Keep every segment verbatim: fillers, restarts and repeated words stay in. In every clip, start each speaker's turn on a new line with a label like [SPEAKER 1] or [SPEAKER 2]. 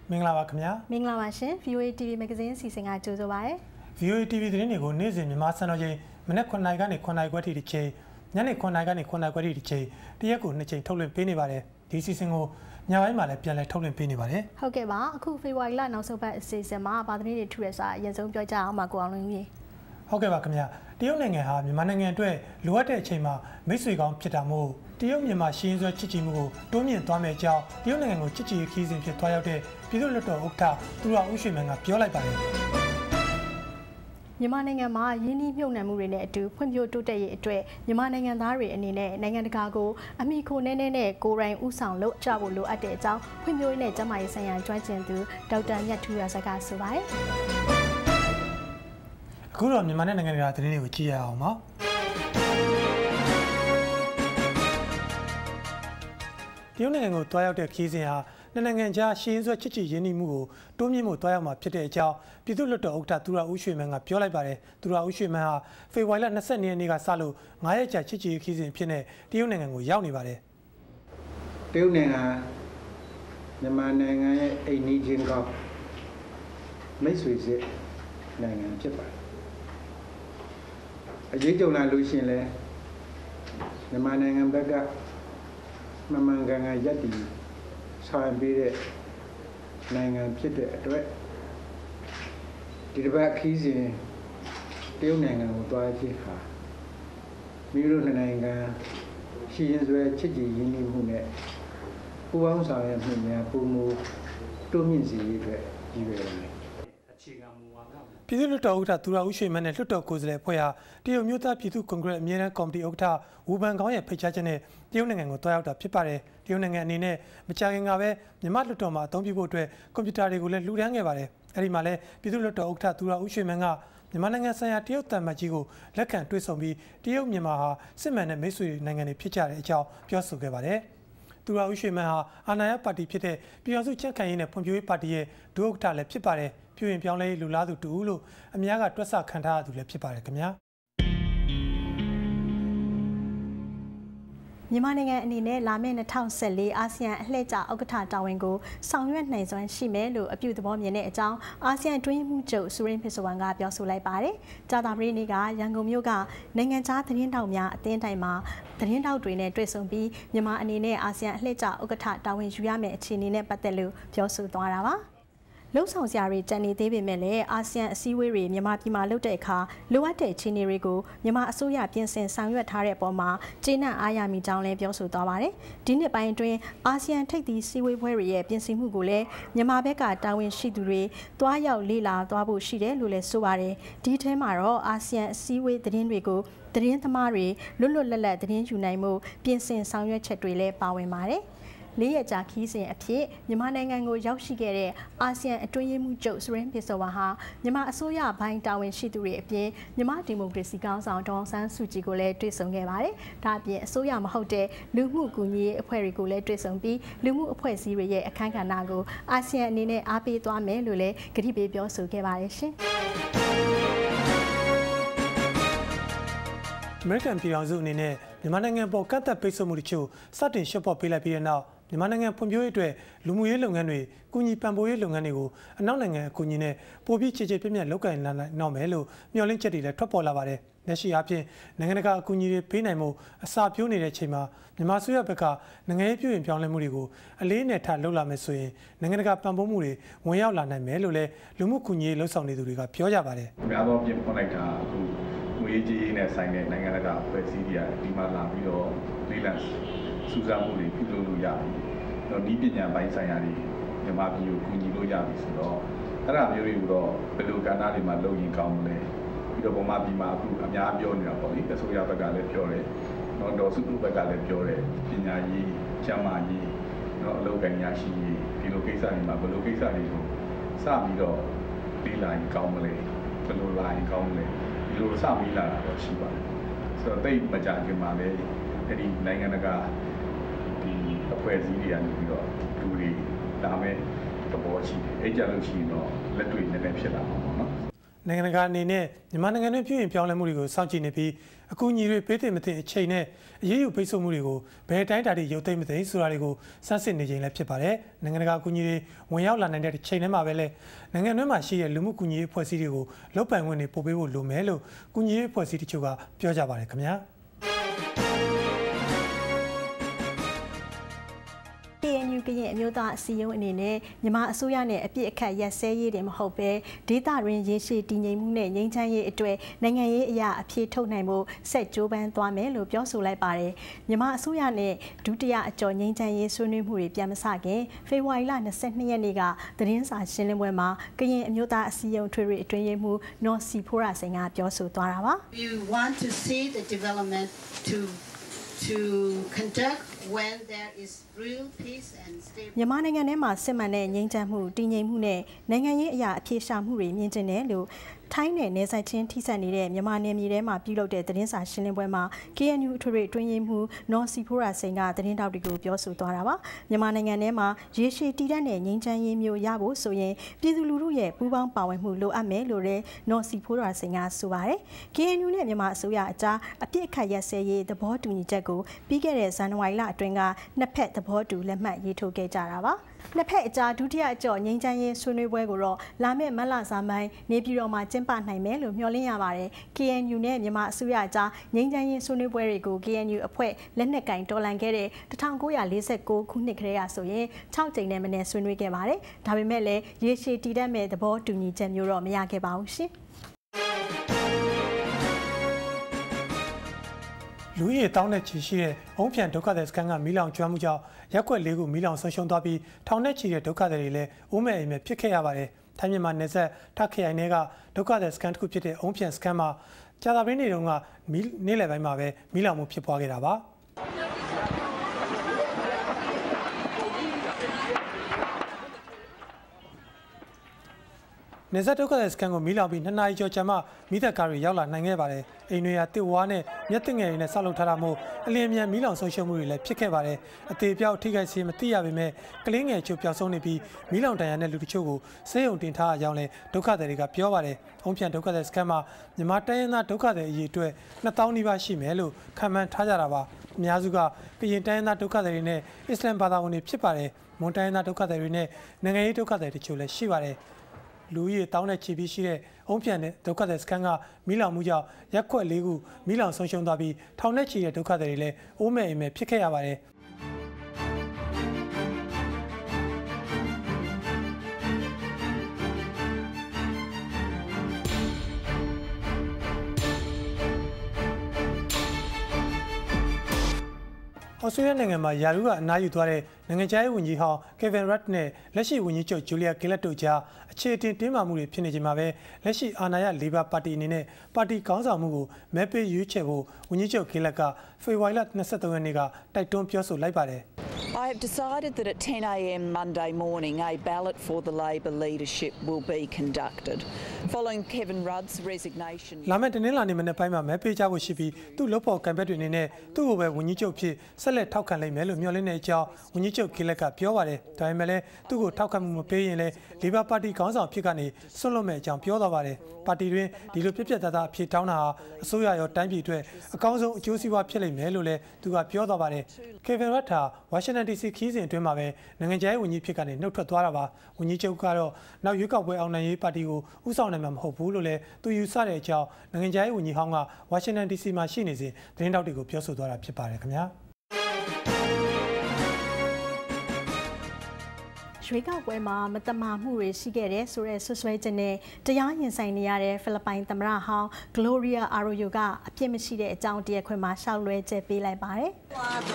[SPEAKER 1] မင်္ဂလာပါခင်ဗျာ
[SPEAKER 2] မင်္ဂလာပါရှင် V O A T V မဂ္ဂဇင်းစီစဉ်ကကြိုဆိုပါရစေ
[SPEAKER 1] V O A T V သတင်းတွေကိုနေ့စဉ်မြန်မာစံတော်ချိန်မနက်9:00နာရီကနေ9:00နာရီခွဲထိတစ်ချိန်ညနေ9:00နာရီကနေ9:00နာရီခွဲထိတစ်ချိန်တရက်ကိုနှစ်ချိန်ထုတ်လွှင့်ပေးနေပါတယ်ဒီစီစဉ်ကိုညပိုင်းမှာလည်းပြန်လည်ထုတ်လွှင့်ပေးနေပါတယ်
[SPEAKER 2] ဟုတ်ကဲ့ပါအခုဖေဖော်ဝါရီလနောက်ဆုံးပတ်အစီအစဉ်မှာဗာသတင်းတွေထူရစာအရင်ဆုံးပြောကြအောင်ပါကိုအောင်လွင်ကြီး
[SPEAKER 1] ဟုတ်ကဲ့ပါခင်ဗျာတရုတ်နိုင်ငံဟာမြန်မာနိုင်ငံအတွက်လိုအပ်တဲ့အချိန်မှာမိတ်ဆွေကောင်းဖြစ်တာမို့တရုတ်မြန်မာရှင်းစွဲချစ်ကြည်မှုကိုတိုးမြင့်သွားမယ့်အကြောင်းတရုတ်နိုင်ငံကိုချစ်ကြည်ရေးခီးစဉ်ဖြစ်သွားရောက်တဲ့ပြည်သူ့လွှတ်တော်ဥက္ကဋ္ဌသူရဦးရွှေမန်းကပြောလိုက်ပါတယ်
[SPEAKER 2] မြန်မာနိုင်ငံမှာရင်းနှီးမြှုပ်နှံမှုတွေနဲ့အတူဖွံ့ဖြိုးတိုးတက်ရေးအတွက်မြန်မာနိုင်ငံသားတွေအနေနဲ့နိုင်ငံတကာကိုအမိခိုနည်းနည်းနဲ့ကိုယ်တိုင်ဥဆောင်လုပ်ကြဖို့လိုအပ်တဲ့အကြောင်းဖွံ့ဖြိုးရေးနဲ့ကျန်းမာရေးဆိုင်ရာကျွမ်းကျင်သူဒေါက်တာမြတ်ထူးရဇက်ကဆိုပါတယ်
[SPEAKER 1] အခုတော့မြန်မာနိုင်ငံကသတင်းတွေကိုကြည့်ရအောင်ပါတရုတ်နိုင်ငံကိုတွားရောက်တဲ့ခီးစဉ်ဟာနိုင်ငံခြားရှင်းစွဲချစ်ကြည်ရင်းနှီးမှုကိုတိုးမြင့်မှုတွားရောက်မှာဖြစ်တဲ့အကြောင်းပြည်သူ့လွှတ်တော်ဥက္ကဋ္ဌသူရဦးရွှေမန်းကပြောလိုက်ပါတယ်သူရဦးရွှေမန်းဟာဖေဖော်ဝါရီလ၂၂ရက်နေ့ကစလို့၅ရက်ကြာချစ်ကြည်ရေးခီးစဉ်ဖြစ်နေတရုတ်နိုင်ငံကိုရောက်နေပါတယ်
[SPEAKER 3] တရုတ်နိုင်ငံမြန်မာနိုင်ငံရဲ့အိမ်နီးချင်းကောင်းမိတ်ဆွေစစ်နိုင်ငံဖြစ်ပါတယ်အရေးကြုံလာလို့ရှိရင်လည်းမြန်မာနိုင်ငံဘက်ကမမှန်ကန်ကန်ရပ်တည်ဆောင်ပေးတဲ့နိုင်ငံဖြစ်တဲ့အတွက်ဒီတစ်ပတ်ခီးစဉ်တရုတ်နိုင်ငံကိုတွားခြင်းဟာမိတို့နိုင်ငံရှင်းစွဲချစ်ကြည်ရင်းနှီးမှုနဲ့ပူးပေါင်းဆောင်ရွက်မှုများပုံမူတိုးမြင့်စေရေးအတွက်ရည်ရွယ်ပါတယ်အခြေခံမူဝါဒ
[SPEAKER 1] ပြည်သူ့လွှတ်တော်ဥက္ကဋ္ဌသူရဦးရွှေမန်းနဲ့လွှတ်တော်ကိုယ်စားလှယ်အဖွဲ့ဟာတရုတ်မျိုးသားပြည်သူ့ကွန်ဂရက်အမြဲတမ်းကော်မတီဥက္ကဋ္ဌဝူဘန်ကောင်းရဲ့ဖိတ်ကြားချက်နဲ့တရုတ်နိုင်ငံကိုတွားရောက်တာဖြစ်ပါတယ်တရုတ်နိုင်ငံအနေနဲ့မကြာခင်ကပဲမြန်မာလွှတ်တော်မှာအသုံးပြုဖို့အတွက်ကွန်ပျူတာတွေကိုလည်းလှူဒန်းခဲ့ပါတယ်အဲဒီမှာလည်းပြည်သူ့လွှတ်တော်ဥက္ကဋ္ဌသူရဦးရွှေမန်းကမြန်မာနိုင်ငံဆိုင်ရာတရုတ်တမ္မတ်ကြီးကိုလက်ခံတွေ့ဆုံပြီးတရုတ်မြန်မာဟာစစ်မှန်တဲ့မိတ်ဆွေနိုင်ငံတွေဖြစ်ကြတဲ့အကြောင်းပြောဆိုခဲ့ပါတယ်သူရဦးရွှေမန်းဟာအာဏာရပါတီဖြစ်တဲ့ပြည်ထောင်စုကြံ့ခိုင်ရေးနဲ့ဖွံ့ဖြိုးရေးပါတီရဲ့ဒုဥက္ကဋ္ဌလည်းဖြစ်ပါတယ်ပြုရင်ပြောင်းလဲလူလားသူတူလို့အများကတွက်ဆခံထားရသူလည်းဖြစ်ပါတယ်ခင်ဗျာ
[SPEAKER 2] မြန်မာနိုင်ငံအနေနဲ့လာမယ့်၂၀၁၄အာဆီယံအလှည့်ကျဥက္ကဋ္ဌတာဝန်ကိုဆောင်ရွက်နိုင်စွမ်းရှိမယ်လို့အပြုသဘောမြင်တဲ့အကြောင်းအာဆီယံအတွင်းမှုချုပ်ဆူရင်ဖစ်စဝန်ကပြောဆိုလိုက်ပါတယ်။ကြာသပတေးနေ့ကရန်ကုန်မြို့ကနိုင်ငံခြားသတင်းတောက်များအသင်းတိုင်မှာသတင်းတောက်တွေနဲ့တွေ့ဆုံပြီးမြန်မာအနေနဲ့အာဆီယံအလှည့်ကျဥက္ကဋ္ဌတာဝန်ယူရမယ့်အခြေအနေနဲ့ပတ်သက်လို့ပြောဆိုသွားတာပါ။လုံဆောင်စရာတွေကြံနေသေးပေမဲ့လည်းအာဆီယံအစည်းအဝေးတွေမြန်မာပြည်မှာလုပ်တဲ့အခါလိုအပ်တဲ့အခြေအနေတွေကိုမြန်မာအစိုးရပြင်ဆင်ဆောင်ရွက်ထားတဲ့အပေါ်မှာကျေနပ်အားရမိကြောင်းလည်းပြောဆိုသွားပါတယ်။ဒီနှစ်ပိုင်းအတွင်းအာဆီယံထိပ်သီးစည်းဝေးပွဲတွေရဲ့ပြင်ဆင်မှုကိုလည်းမြန်မာဘက်ကတာဝန်ရှိသူတွေတွားရောက်လေ့လာသွားဖို့ရှိတယ်လို့လည်းဆိုပါတယ်။ဒီထဲမှာတော့အာဆီယံအစည်းအဝေးသတင်းတွေကိုသတင်းသမားတွေလွတ်လွတ်လပ်လပ်သတင်းယူနိုင်မှုပြင်ဆင်ဆောင်ရွက်ချက်တွေလည်းပါဝင်ပါတယ်။လေးရက်ကြာခီးစဉ်အဖြစ်မြန်မာနိုင်ငံကိုရောက်ရှိခဲ့တဲ့အာဆီယံအတွင်းရေးမှူးချုပ်ဆူရင်ပစ်စောဝါဟာမြန်မာအစိုးရဘိုင်းတာဝန်ရှိသူတွေအပြင်မြန်မာဒီမိုကရေစီကောင်ဆောင်ဒေါ်အောင်ဆန်းစုကြည်ကိုလည်းတွေ့ဆုံခဲ့ပါတယ်။ဒါအပြင်အစိုးရမဟုတ်တဲ့လူမှုကူညီရေးအဖွဲ့တွေကိုလည်းတွေ့ဆုံပြီးလူမှုအဖွဲ့အစည်းတွေရဲ့အခမ်းကဏ္ဍကိုအာဆီယံအနေနဲ့အားပေးသွားမယ်လို့လည်းကတိပေးပြောဆိုခဲ့ပါတယ်ရှင်။
[SPEAKER 1] အမေရိကန်ပြည်ထောင်စုအနေနဲ့မြန်မာနိုင်ငံပေါ်ကန့်သတ်ပိတ်ဆို့မှုတချို့စတင်ရှော့ပေါ်ပေးလိုက်ပြီးတဲ့နောက်မြန်မာနိုင်ငံဖွံ့ဖြိုးရေးအတွက်လူမှုရေးလုပ်ငန်းတွေကူညီပံ့ပိုးရေးလုပ်ငန်းတွေကိုအနောက်နိုင်ငံအကူအညီနဲ့ပိုပြီးခြေခြေပြည့်ပြည့်လုပ်ကိုင်လာနိုင်မယ်လို့မျှော်လင့်ချက်တွေလည်းထွက်ပေါ်လာပါတယ်။လက်ရှိအားဖြင့်နိုင်ငံတကာအကူအညီတွေပေးနိုင်မှုအစာပြိုးနေတဲ့အချိန်မှာမြန်မာအစိုးရဘက်ကနိုင်ငံရေးပြုပြင်ပြောင်းလဲမှုတွေကိုအလေးအနက်ထားလုပ်လာမယ်ဆိုရင်နိုင်ငံတကာပံ့ပိုးမှုတွေဝင်ရောက်လာနိုင်မယ်လို့လည်းလူမှုကူညီရေးလှုပ်ဆောင်နေသူတွေကပြောကြပါတယ်
[SPEAKER 4] ။များသောပြင်ဖွင့်လိုက်တာအခုငွေကြေးနဲ့ဆိုင်တဲ့နိုင်ငံတကာအဖွဲ့အစည်းတွေကဒီမှာလာပြီးတော့လေးလံစူးစမ်းမှုတွေပြုလုပ်လို့ရတယ်။တော့ဒီပညာပိုင်းဆိုင်ရာတွေမြန်မာပြည်ကိုကူညီလို့ရပြီဆိုတော့အဲ့ဒါမျိုးတွေကိုတော့ဘယ်လိုကဏ္ဍတွေမှာလုပ်ရင်ကောင်းမလဲပြီးတော့ဗမာပြည်မှာအခုအများပြောနေတာပေါ့လေအစိုးရဘက်ကလည်းပြောတယ်။တော့ဒေါ်စုဘက်ကလည်းပြောတယ်ပညာရေးကျန်းမာရေးတော့အလုပ်ကိုင်ရရှိရေးဒီလိုကိစ္စတွေမှာဘယ်လိုကိစ္စတွေကိုစပြီးတော့လေးလာရင်ကောင်းမလဲဘယ်လိုလာရင်ကောင်းမလဲဒီလိုစပြီးလာတာတော့ရှိပါတယ်ဆိုတော့တိတ်မကြခင်မှာလည်းအဲ့ဒီနိုင်ငံတကာဒီအဖွဲ့အစည်းတွေကနေပြီးတော့လူတွေဒါမဲ့သဘောရှိတယ်အဲ့ကြလို့ရှိရင်တော့လက်တွေ့နည်းနည်းဖြစ်လာမှာပေါ့နော်
[SPEAKER 1] နိုင်ငံတကာအနေနဲ့မြန်မာနိုင်ငံတွင်ပြည်ပြောင်းလဲမှုတွေကိုစောင့်ကြည့်နေပြီးအကူအညီတွေပေးသင့်မသင့်အချိန်နဲ့အရေးယူပိတ်ဆို့မှုတွေကိုဘယ်တိုင်းတာတွေရုပ်သိမ်းမသိဆိုတာတွေကိုစမ်းစစ်နေခြင်းလည်းဖြစ်ပါတယ်။နိုင်ငံတကာအကူအညီတွေဝင်ရောက်လာနိုင်တဲ့ချိန်ထဲမှာပဲလေနိုင်ငံတွင်းမှာရှိတဲ့လူမှုကူညီရေးအဖွဲ့အစည်းတွေကိုလုပ်ပိုင်ခွင့်တွေပို့ပေးဖို့လိုမယ်လို့ကူညီရေးအဖွဲ့အစည်းတချို့ကပြောကြပါတယ်ခင်ဗျာ။
[SPEAKER 2] K N U ကရင်အမျိုးသားအစည်းအရုံးအနေနဲ့မြန်မာအစိုးရနဲ့အပြစ်အခတ်ရက်စဲရေးတွေမဟုတ်ပဲဒေသတွင်းရေရှည်တည်ငြိမ်မှုနဲ့ငြိမ်းချမ်းရေးအတွက်နိုင်ငံရေးအရာအဖြေထုတ်နိုင်မှုဆက်ကြိုးပမ်းသွားမယ်လို့ပြောဆိုလိုက်ပါတယ်။မြန်မာအစိုးရနဲ့ဒုတိယအကြော်ငြိမ်းချမ်းရေးဆွေးနွေးမှုတွေပြန်မစခင်ဖေဖော်ဝါရီလ၂၂ရက်နေ့ကသတင်းစာရှင်းလင်းပွဲမှာကရင်အမျိုးသားအစည်းအရုံးထွေထွေအတွင်းရေးမှူးနော်စီဖိုရာစိန်ကပြောဆိုသွားတာပါ။
[SPEAKER 5] You want to see the development to to conduct when there is real peace and stability
[SPEAKER 2] မြန်မာနိုင်ငံထဲမှာစစ်မှန်တဲ့ငြိမ်းချမ်းမှုတည်ငြိမ်မှုနဲ့နိုင်ငံရေးအရာအဖြေရှာမှုတွေမြင်ကျင်တယ်လို့ထိုင်းနယ်နယ်စပ်ချင်းထိစပ်နေတဲ့မြန်မာနယ်မြေထဲမှာပြုလုပ်တဲ့သတင်းစာရှင်းလင်းပွဲမှာ K N U အထွေထွေအတွင်းရေးမှူးနော်စီဖိုရာစိန်ကသတင်းတောက်တွေကိုပြောဆိုသွားတာပါမြန်မာနိုင်ငံထဲမှာရေရှည်တည်တတ်တဲ့ငြိမ်းချမ်းရေးမျိုးရဖို့ဆိုရင်ပြည်သူလူထုရဲ့ပူးပေါင်းပါဝင်မှုလိုအပ်မယ်လို့လည်းနော်စီဖိုရာစိန်ကဆိုပါတယ် K N U နဲ့မြန်မာအစိုးရအကြားအပြစ်အခတ်ရက်စဲရေးသဘောတူညီချက်ကိုပြီးခဲ့တဲ့ဇန်နဝါရီလအတွင်းကနှစ်ဖက်သဘောတူလက်မှတ်ရေးထိုးခဲ့ကြတာပါနှစ်ဖက်အကြားဒုတိယအကြော့ငြိမ်းချမ်းရေးဆွေးနွေးပွဲကိုတော့လာမယ့်မတ်လဆန်းပိုင်းနေပြည်တော်မှာကျင်းပနိုင်မယ်လို့မျှော်လင့်ရပါတယ် K N U နဲ့မြန်မာအစိုးရအကြားငြိမ်းချမ်းရေးဆွေးနွေးပွဲတွေကို K N U အဖွဲ့လက်နက်ကင်တော်လှန်ခဲ့တဲ့၁၉၄၉ခုနှစ်ကတည်းကဆိုရင်၆ကြိမ်နဲ့မနည်းဆွေးနွေးခဲ့ပါတယ်ဒါပေမဲ့လည်းရေရှည်တည်တတ်မဲ့သဘောတူညီချက်မျိုးတော့မရခဲ့ပါဘူးရှင်
[SPEAKER 1] လူကြီးတောင်းတဲ့ချီရှိတဲ့အုံးပြန်ဒုက္ခသည်စခန်းကမီးလောင်ကျွမ်းမှုကြောင့်ရက်ွက်လေးခုမီးလောင်ဆုံးရှုံးသွားပြီးထောင်နဲ့ချီတဲ့ဒုက္ခသည်တွေလည်းအိုးမဲ့အိမ်မဲ့ဖြစ်ခဲ့ရပါတယ်။ထိုင်းမြန်မာနယ်စပ်ထခရိုင်တွေကဒုက္ခသည်စခန်းတစ်ခုဖြစ်တဲ့အုံးပြန်စခန်းမှာကြာသပတေးနေ့တုန်းကမီးနေ့လယ်ပိုင်းမှာပဲမီးလောင်မှုဖြစ်ပွားခဲ့တာပါ။နေဆက်ဒုက္ခသည်စခန်းကိုမီးလောင်ပြီးနှစ်နာရီကျော်ကြာမှမိသက်ကားတွေရောက်လာနိုင်ခဲ့ပါတယ်။အိမ်တွေဟာတစ်ဝါးနဲ့မျက်တင်ငယ်တွေနဲ့ဆောက်လုပ်ထားတာမို့အလင်းမြန်မီးလောင်ဆုံးရှုံးမှုတွေလည်းဖြစ်ခဲ့ပါတယ်။အသေးပြောက်ထိခိုက်စေမသိရပေမဲ့ကလေးငယ်ချို့ပျောက်ဆုံးနေပြီးမီးလောင်တန်ရတဲ့လူတချို့ကိုဆေးရုံတင်ထားကြောင်းလည်းဒုက္ခသည်တွေကပြောပါတယ်။အုံပြန်ဒုက္ခသည်စခန်းမှာမြန်မာတိုင်းရင်းသားဒုက္ခသည်အရေးအတွက်နှစ်သောင်းနီးပါးရှိမယ်လို့ခန့်မှန်းထားကြတာပါ။အများစုကကရင်တိုင်းရင်းသားဒုက္ခသည်တွေနဲ့အစ္စလမ်ဘာသာဝင်တွေဖြစ်ပါတယ်။မွန်တိုင်းရင်းသားဒုက္ခသည်တွေနဲ့နိုင်ငံရေးဒုက္ခသည်တချို့လည်းရှိပါတယ်။လူကြီးတောင်းတဲ့ချီပြီးရှိတဲ့အုံးပြန်တဲ့ဒုက္ခသည်စခန်းကမီးလောင်မှုကြောင့်ရက်ခွက်လေးခုမီးလောင်ဆုံးရှုံးသွားပြီးထောင်နဲ့ချီတဲ့ဒုက္ခသည်တွေလည်းအိုးမဲ့အိမ်မဲ့ဖြစ်ခဲ့ရပါတယ်ဩစတြေးလျနိုင်ငံမှာယာရုကအနားယူသွားတဲ့နိုင်ငံခြားရေးဝန်ကြီးဟောင်းကယ်ဗင်ရတ်နဲ့လက်ရှိဝန်ကြီးချုပ်ဂျူလီယာဂီလက်တို့ကြားအခြေအတင်တင်းမာမှုတွေဖြစ်နေချိန်မှာပဲလက်ရှိအာဏာရလေဘာပါတီအနေနဲ့ပါတီခေါင်းဆောင်မှုကိုမဲပေးရွေးချယ်ဖို့ဝန်ကြီးချုပ်ဂီလက်ကဖေဖော်ဝါရီလ၂၃ရက်နေ့ကတိုက်တွန်းပြောဆိုလိုက်ပါတယ်
[SPEAKER 6] I have decided that at ten a m Monday morning a ballot for the Labor leadership will be conducted. Following Kevin Rudd's resignation.
[SPEAKER 1] လာမယ့်တနင်္လာနေ့မနေ့ပိုင်းမှာမဲပေးကြဖို့ရှိပြီးသူ့လုပ်ဖော်ကံဘက်တွေအနေနဲ့သူ့ကိုပဲဝန်ကြီးချုပ်ဖြစ်ဆက်လက်ထောက်ခံလိုက်မယ်လို့မျှော်လင့်တဲ့အကြောင်းဝန်ကြီးချုပ်ဂီလက်ကပြောပါတယ်။ဒါပေမဲ့လည်းသူ့ကိုထောက်ခံမှုမပေးရင်လည်းလေဘာပါတီခေါင်းဆောင်ဖြစ်ကနေဆွတ်လွတ်မဲ့အကြောင်းပြောသွားပါတယ်။ပါတီတွင်ဒီလိုပြည့်ပြည့်သားသားအဖြစ်တောင်းတာဟာအစိုးရရောတိုင်းပြည်အတွက်အကောင်းဆုံးအကျိုးစီးပွားဖြစ်လိမ့်မယ်လို့လည်းသူကပြောသွားပါတယ်။ကေဗင်ရတ်ဟာဝါရှင်တန်ဒီစီခီးစဉ်အတွင်းမှာပဲနိုင်ငံခြားရေးဝန်ကြီးဖြစ်ကနေနှုတ်ထွက်သွားတာပါဝန်ကြီးချုပ်ကတော့နောက်ရွေးကောက်ပွဲအောင်နိုင်ရေးပါတီကိုဥဆောင်နိုင်မှာမဟုတ်ဘူးလို့လည်းသူယူဆတဲ့အကြောင်းနိုင်ငံခြားရေးဝန်ကြီးဟောင်းကဝါရှင်တန်ဒီစီမှာရှိနေစဉ်သတင်းတောက်တွေကိုပြောဆိုသွားတာဖြစ်ပါတယ်ခင်ဗျာ
[SPEAKER 2] ရွေးကောက်ပွဲမှာမတမာမှုတွေရှိခဲ့တဲ့ဆိုတဲ့ဆွဆွဲချက်နဲ့တရားရင်ဆိုင်နေရတဲ့ဖိလစ်ပိုင်သမ္မတဟောင်း Gloria Arroyo ကအပြစ်မရှိတဲ့အကြောင်းတရားခွင်မှာရှောက်လွှဲချက်ပေးလိုက်ပါတယ်။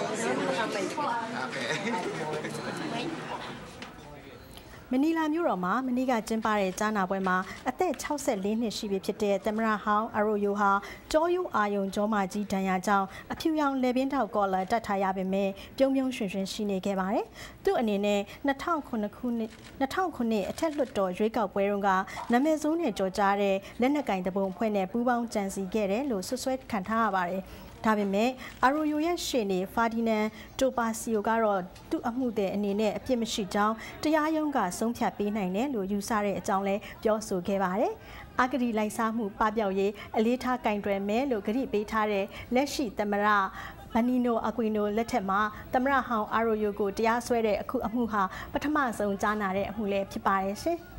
[SPEAKER 2] မနီလာမြို့တော်မှာမနေ့ကကျင်းပတဲ့ကြားနာပွဲမှာအသက်၆၄နှစ်ရှိပြီဖြစ်တဲ့သမ္မတဟောင်း Arroyo ဟာကြောရိုးအာယုံကြောမကြီးဒဏ်ရာကြောင့်အဖြူရောင်လေပင်ထောက်ကော်လာတက်ထားရပေမဲ့ပြုံးပြုံးရွှင်ရွှင်ရှိနေခဲ့ပါတယ်။သူ့အနေနဲ့၂၀၀၇ခုနှစ်၂၀၀၇ခုနှစ်အထက်လွှတ်တော်ရွေးကောက်ပွဲတုန်းကနာမည်ဆိုးနဲ့ကြော်ကြားတဲ့လက်နက်ကိုင်တပုံအဖွဲ့နဲ့ပူးပေါင်းကြံစည်ခဲ့တယ်လို့ဆွဆွဲခံထားရပါတယ်။ဒါပေမဲ့အာရိုယိုရဲ့ရှေ့နေဖာဒီနန်တိုပါစီယိုကတော့သူ့အမှုတဲ့အနေနဲ့အပြစ်မရှိကြောင်းတရားရုံးကဆုံးဖြတ်ပေးနိုင်တယ်လို့ယူဆတဲ့အကြောင်းလဲပြောဆိုခဲ့ပါတယ်။အာဂရီလိုက်စားမှုပပျောက်ရေးအလေးထားကင်တွယ်မယ်လို့ကြေညာပေးထားတဲ့လက်ရှိသမ္မတဘနီနိုအကွီနိုလက်ထက်မှာသမ္မတဟောင်းအာရိုယိုကိုတရားစွဲတဲ့အခုအမှုဟာပထမဆုံးကြားနာတဲ့အမှုလည်းဖြစ်ပါတယ်ရှင်။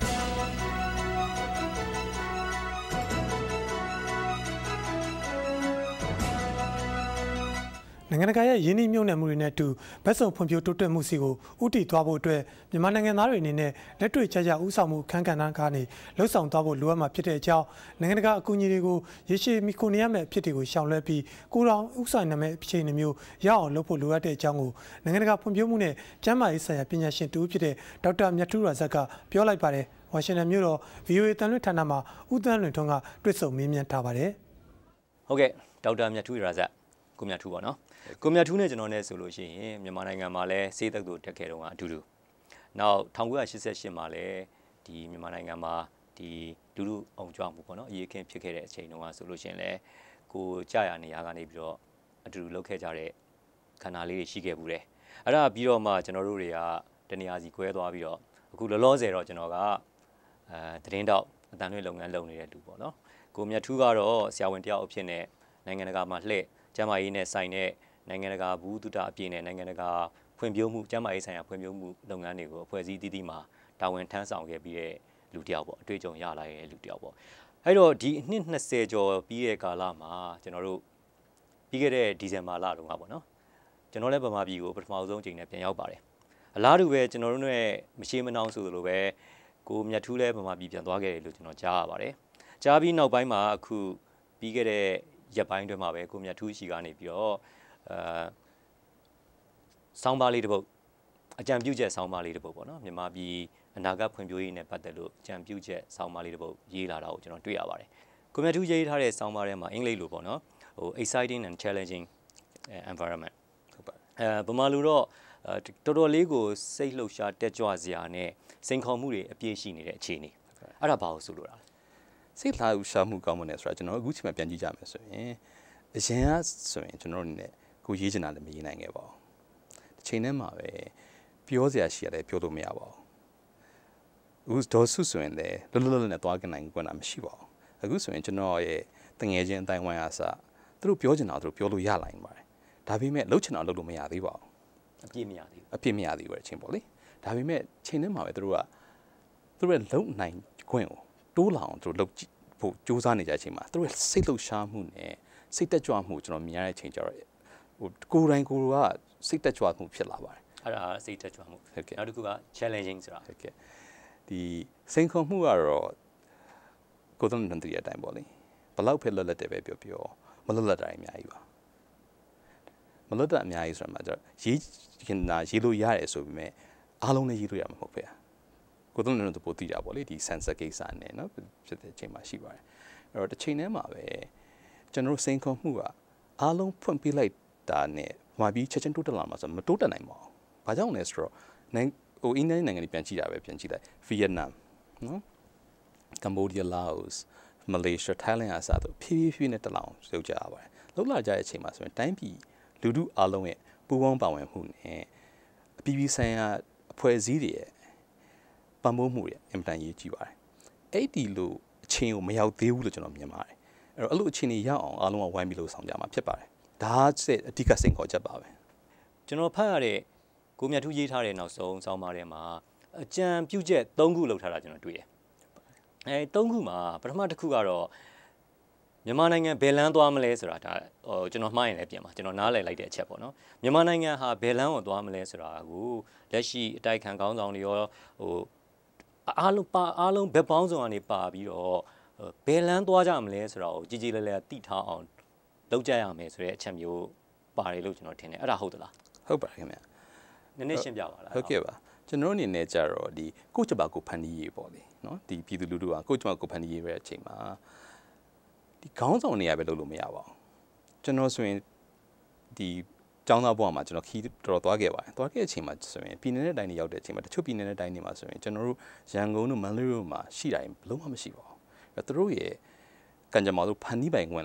[SPEAKER 1] နိုင်ငံတကာရဲ့ယင်းနှိမ့်မြုပ်နှံမှုတွေနဲ့အတူဘက်စုံဖွံ့ဖြိုးတိုးတက်မှုစီကိုဥတီသွားဖို့အတွက်မြန်မာနိုင်ငံသားတွေအနေနဲ့လက်တွေ့ကျကျဥဆောင်မှုခန်းကဏ္ဍကနေလှုပ်ဆောင်သွားဖို့လိုအပ်မှာဖြစ်တဲ့အကြောင်းနိုင်ငံတကာအကူအညီတွေကိုရရှိမီကိုနေရမယ့်အဖြစ်တွေကိုရှောင်လွှဲပြီးကိုယ်တော်ဥဆောင်နိုင်မယ့်အခြေအနေမျိုးရအောင်လုပ်ဖို့လိုအပ်တဲ့အကြောင်းကိုနိုင်ငံတကာဖွံ့ဖြိုးမှုနဲ့ကျန်းမာရေးဆိုင်ရာပညာရှင်တူဖြစ်တဲ့ဒေါက်တာမြတ်ထူးရာဇက်ကပြောလိုက်ပါတယ်ဝါရှင်တန်မြို့တော် ဗီအိုအေ တန်လွှင့်ဌာနမှာဦးသန်းလွင်ထွန်းကတွေ့ဆုံမေးမြန်းထားပါတယ်
[SPEAKER 7] ဟုတ်ကဲ့ဒေါက်တာမြတ်ထူးရာဇက်ကိုမြတ်ထူးပါနော်ကိုမြတ်ထူးနဲ့ကျွန်တော်နဲ့ဆိုလို့ရှိရင်မြန်မာနိုင်ငံမှာလည်းစေတက္ကသိုလ်တက်ခဲ့တုန်းကအတူတူနောက်၁၉၈၈မှာလည်းဒီမြန်မာနိုင်ငံမှာဒီလူလူအောင်ကြွမှုပေါ့နော်အရေးခင်းဖြစ်ခဲ့တဲ့အချိန်တုန်းကဆိုလို့ရှိရင်လည်းကိုကြာရနေရကနေပြီးတော့အတူတူလုပ်ခဲ့ကြတဲ့ခန္ဓာလေးတွေရှိခဲ့ဘူးတယ်အဲ့ဒါပြီးတော့မှကျွန်တော်တို့တွေကတနေရာစီကွဲသွားပြီးတော့အခုလောလောဆယ်တော့ကျွန်တော်ကအဲသတင်းတောက်အတန်လွှင့်လုပ်ငန်းလုပ်နေတဲ့လူပေါ့နော်ကိုမြတ်ထူးကတော့ဆရာဝန်တယောက်အဖြစ်နဲ့နိုင်ငံတကာမှာလှည့်ကျန်းမာရေးနဲ့ဆိုင်တဲ့နိုင်ငံတကာဘူးတုတအပြည့်နဲ့နိုင်ငံတကာဖွံ့ဖြိုးမှုကျန်းမာရေးဆိုင်ရာဖွံ့ဖြိုးမှုလုပ်ငန်းတွေကိုအဖွဲ့အစည်းတည်တည်မှာတာဝန်ထမ်းဆောင်ခဲ့ပြီးတဲ့လူတယောက်ပေါ့အတွေ့အကြုံရလာတဲ့လူတယောက်ပေါ့အဲ့တော့ဒီအနှစ်နှစ်ဆယ်ကျော်ပြီးတဲ့ကာလမှာကျွန်တော်တို့ပြီးခဲ့တဲ့ဒီဇင်ဘာလတုန်းကပေါ့နော်ကျွန်တော်လည်းဗမာပြည်ကိုပထမဆုံးအကြိမ်နဲ့ပြန်ရောက်ပါတယ်အလားတူပဲကျွန်တော်တို့နဲ့မရှိမနှောင်းဆိုလိုပဲကိုမြတ်ထူးလည်းဗမာပြည်ပြန်သွားခဲ့တယ်လို့ကျွန်တော်ကြားရပါတယ်ကြားပြီးနောက်ပိုင်းမှာအခုပြီးခဲ့တဲ့ရက်ပိုင်းတွင်မှာပဲကိုမြတ်ထူးရှိကနေပြီးတော့အဲဆောင်းပါးလေးတစ်ပုဒ်အကြံပြုချက်ဆောင်းပါးလေးတစ်ပုဒ်ပေါ့နော်မြန်မာပြည်အနာဂတ်ဖွံ့ဖြိုးရေးနဲ့ပတ်သက်လို့အကြံပြုချက်ဆောင်းပါးလေးတစ်ပုဒ်ရေးလာတာကိုကျွန်တော်တွေ့ရပါတယ်ကိုမြတ်ထူးရေးထားတဲ့ဆောင်းပါးထဲမှာအင်္ဂလိပ်လိုပေါ့နော်ဟို exciting and challenging environment ဟုတ်ပါအဲဗမာလူတော့တော်တော်လေးကိုစိတ်လှုပ်ရှားတက်ကြွစရာနဲ့စိန်ခေါ်မှုတွေအပြည့်ရှိနေတဲ့အခြေအနေအဲ့ဒါဘာလို့ဆိုလိုတာလဲ
[SPEAKER 8] စိတ်လှုပ်ရှားမှုကောင်းမနေဆိုတာကျွန်တော်အခုချိန်မှာပြန်ကြည့်ကြမယ်ဆိုရင်အရင်ကဆိုရင်ကျွန်တော်တို့ ਨੇ ကိုရေးချင်တာလည်းမရေးနိုင်ခဲ့ပါဘူးတစ်ချိန်တည်းမှာပဲပြောစရာရှိရတယ်ပြောလို့မရပါဘူးအခုဒေါ်ဆုဆိုရင်လည်းလွတ်လွတ်လပ်လပ်နဲ့သွားကြနိုင်ခွင့်တာမရှိပါဘူးအခုဆိုရင်ကျွန်တော်ရဲ့တငယ်ချင်းအတိုင်းဝိုင်းအားစသူတို့ပြောချင်တာသူတို့ပြောလို့ရလာနိုင်ပါတယ်ဒါပေမဲ့လှုပ်ချင်တာလှုပ်လို့မရသေးပါဘူး
[SPEAKER 7] အပြည့်မရသေးဘူး
[SPEAKER 8] အပြည့်မရသေးဘူးအချင်းပေါ့လေဒါပေမဲ့ချိန်တည်းမှာပဲသူတို့ကသူတို့ရဲ့လုံနိုင်ခွင့်ကိုတိုးလာအောင်သူတို့လှုပ်ဖို့စူးစမ်းနေကြတဲ့အချိန်မှာသူတို့ရဲ့စိတ်လှုပ်ရှားမှုနဲ့စိတ်တက်ကြွမှုကျွန်တော်မြင်ရတဲ့အချိန်ကျတော့ဟိုကိုယ်တိုင်ကိုယ်ကစိတ်တက်ကြွမှုဖြစ်လာပါတယ်
[SPEAKER 7] အဲ့ဒါစိတ်တက်ကြွမှုနောက်တစ်ခုက challenging ဆိုတာ
[SPEAKER 8] ဟုတ်ကဲ့ဒီစိန်ခေါ်မှုကတော့ကိုယ်သုံးနေတဲ့အတိုင်းပေါ့လေဘလောက်ဖြစ်လွတ်လပ်တယ်ပဲပြောပြောမလွတ်လပ်တာအများကြီးပါမလွတ်တာအများကြီးဆိုမှကျတော့ရေးခင်တာရေးလို့ရတယ်ဆိုပေမဲ့အားလုံးလည်းရေးလို့ရမှာမဟုတ်ပဲကိုယ်သုံးနေတဲ့ပို့တည်တာပေါ့လေဒီ sensor ကိစ္စနဲ့เนาะဖြစ်တဲ့အချိန်မှာရှိပါတယ်အဲ့တော့တစ်ချိန်တည်းမှာပဲကျွန်တော်စိန်ခေါ်မှုကအားလုံးဖွင့်ပြလိုက်တာနဲ့မှာပြီးချက်ချင်းတိုးတက်လာမှာဆိုမတိုးတက်နိုင်ပါဘူး။ဘာကြောင့်လဲဆိုတော့နိုင်ဟိုအင်းတိုင်းနိုင်ငံတွေပြန်ကြည့်တာပဲပြန်ကြည့်လိုက်ဗီယက်နမ်နော်ကမ္ဘောဒီးယားလာအိုမလေးရှားထိုင်းလန်အစားတို့ဖြည်းဖြည်းနဲ့တက်လာအောင်လုပ်ကြရပါတယ်။လုပ်လာကြတဲ့အချိန်မှာဆိုရင်တိုင်းပြည်လူထုအားလုံးရဲ့ပူးပေါင်းပါဝင်မှုနဲ့အပြည်ပြည်ဆိုင်ရာအဖွဲ့အစည်းတွေရဲ့ပံ့ပိုးမှုတွေအင်မတန်ရေးကြည့်ပါတယ်။အဲ့ဒီလိုအချိန်ကိုမရောက်သေးဘူးလို့ကျွန်တော်မြင်ပါတယ်။အဲ့တော့အဲ့လိုအခြေအနေရအောင်အားလုံးကဝိုင်းပြီးလို့ဆောင်ကြမှာဖြစ်ပါတယ်။ဒါကအဓိကစိန်ခေါ်ချက်ပါပဲ
[SPEAKER 7] ကျွန်တော်ဖတ်ရတဲ့ကိုမြတ်ထူးရေးထားတဲ့နောက်ဆုံးဆောင်းပါးထဲမှာအကြံပြုချက်၃ခုလောက်ထားတာကျွန်တော်တွေ့တယ်အဲ၃ခုမှာပထမတစ်ခုကတော့မြန်မာနိုင်ငံဘယ်လန်းသွားမလဲဆိုတာဒါဟိုကျွန်တော်မှားရင်လည်းပြင်ပါကျွန်တော်နားလည်လိုက်တဲ့အချက်ပေါ့နော်မြန်မာနိုင်ငံဟာဘယ်လန်းကိုသွားမလဲဆိုတာကိုလက်ရှိအတိုက်ခံခေါင်းဆောင်တွေရောဟိုအားလုံးပါအားလုံးဘက်ပေါင်းစုံကနေပါပြီးတော့ဘယ်လန်းသွားကြမလဲဆိုတာကိုကြည်ကြည်လည်လည်သိထားအောင်လုပ်ကြရမယ်ဆိုတဲ့အချက်မျိုးပါတယ်လို့ကျွန်တော်ထင်တယ်အဲ့ဒါဟုတ်သလား
[SPEAKER 8] ဟုတ်ပါတယ်ခင်ဗျ
[SPEAKER 7] နည်းနည်းရှင်းပြပါလား
[SPEAKER 8] ဟုတ်ကဲ့ပါကျွန်တော်အနေနဲ့ကြတော့ဒီကိုကျပါကိုဖန်တီးရေးပေါ့လေနော်ဒီပြည်သူလူထုကကိုကျပါကိုဖန်တီးရေးပဲအချိန်မှာဒီခေါင်းဆောင်နေရပဲလုပ်လို့မရပါဘူးကျွန်တော်ဆိုရင်ဒီကျောင်းသားဘဝမှာကျွန်တော်ခီးတော်တော်သွားခဲ့ပါတယ်သွားခဲ့တဲ့အချိန်မှာဆိုရင်ပြည်နယ်နဲ့တိုင်းတွေရောက်တဲ့အချိန်မှာတချို့ပြည်နယ်နဲ့တိုင်းတွေမှာဆိုရင်ကျွန်တော်တို့ရန်ကုန်တို့မန္တလေးတို့မှာရှိတိုင်းဘလုံးမှမရှိပါဘူးအဲသူတို့ရဲ့ကံကြမ္မာတို့ဖန်တီးပိုင်ခွင့်လဲ